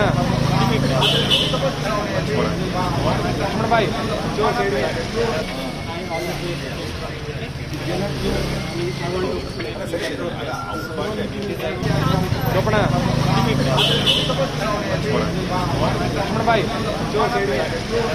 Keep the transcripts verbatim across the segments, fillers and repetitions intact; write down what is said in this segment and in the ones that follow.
चोपड़ा लक्ष्मण भाई जो साइड में चोपड़ा लक्ष्मण भाई जो साइड में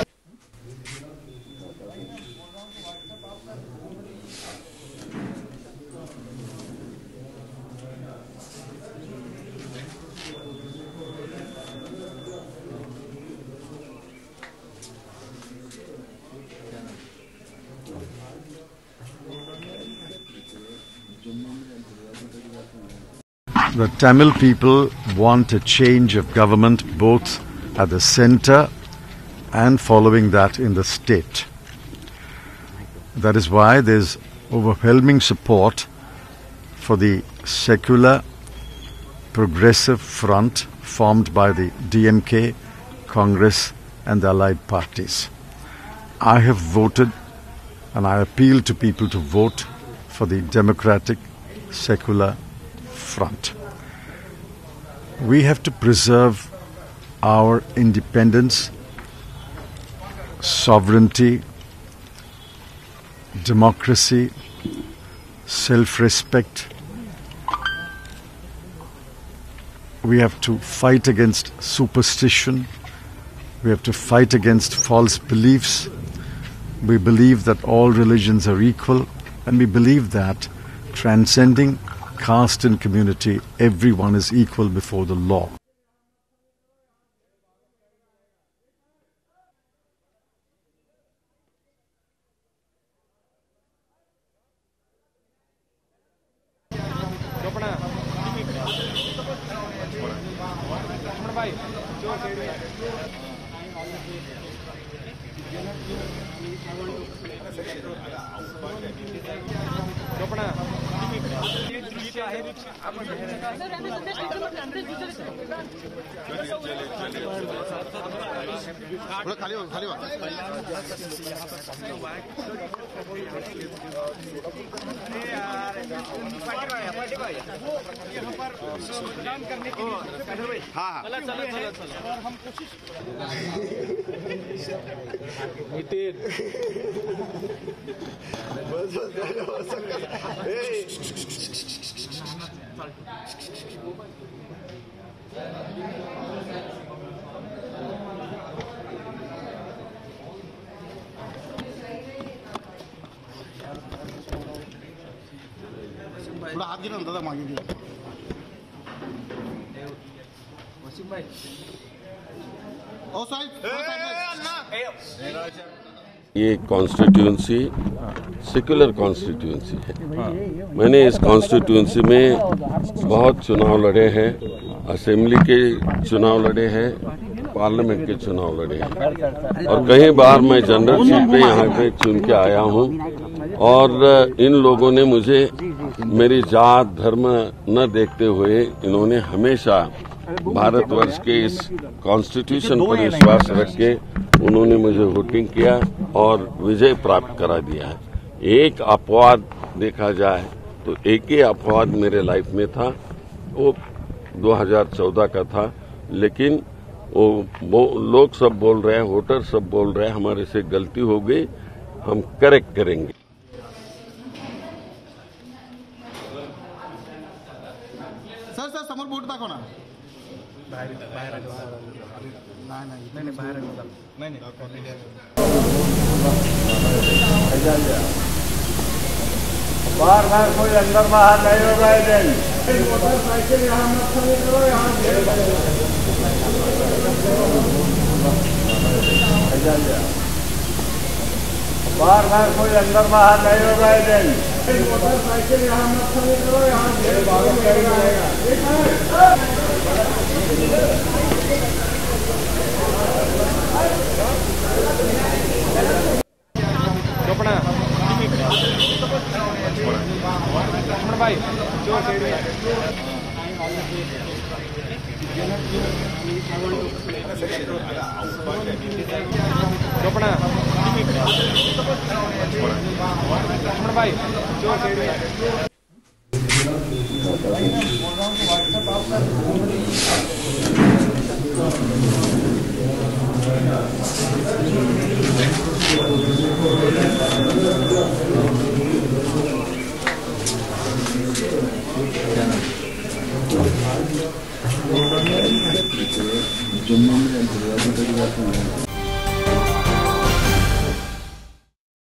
The Tamil people want a change of government both at the centre and following that in the state. That is why there is overwhelming support for the secular progressive front formed by the D M K, Congress and the allied parties. I have voted and I appeal to people to vote for the democratic secular front. We have to preserve our independence, sovereignty, democracy, self-respect. We have to fight against superstition. We have to fight against false beliefs. We believe that all religions are equal, and we believe that transcending caste and community, everyone is equal before the law. Chopra Lakshman भाई जो side में चोपड़ा खाली हो खाली हो हाँ हाँ चलो चलो चलो चलो हम कोशिश बस थोड़ा हाथ गिरा दादा मांगे भी वसीम भाई ओ साइड ये कॉन्स्टिट्यूंसी सेक्युलर कॉन्स्टिट्यूंसी है। मैंने इस कॉन्स्टिट्यूंसी में बहुत चुनाव लड़े हैं, असेंबली के चुनाव लड़े हैं, पार्लियामेंट के चुनाव लड़े हैं और कई बार मैं जनरल सीट पे यहाँ पे चुन के आया हूँ और इन लोगों ने मुझे मेरी जात धर्म न देखते हुए इन्होंने हमेशा भारतवर्ष के इस कॉन्स्टिट्यूशन पर विश्वास रख के उन्होंने मुझे वोटिंग किया और विजय प्राप्त करा दिया है। एक अपवाद देखा जाए तो एक ही अपवाद मेरे लाइफ में था, वो दो हज़ार चौदह का था, लेकिन वो, वो लोग सब बोल रहे हैं, वोटर सब बोल रहे हैं हमारे से गलती हो गई, हम करेक्ट करेंगे। सर सर समोर बोट दाखव ना बाहेर बाहेर नाही नाही बाहेर नाही नाही बाहर बाहर कोई अंदर बाहर नहीं होगा इधर मोटरसाइकिल यहाँ मत खड़ी करो, यहाँ बाहर बाहर कोई अंदर बाहर नहीं होगा इधर मोटरसाइकिल यहाँ मत खड़ी करो, यहाँ चोपड़ा लक्ष्मण भाई जो साइड में चोपड़ा लक्ष्मण भाई जो साइड में जम्मू में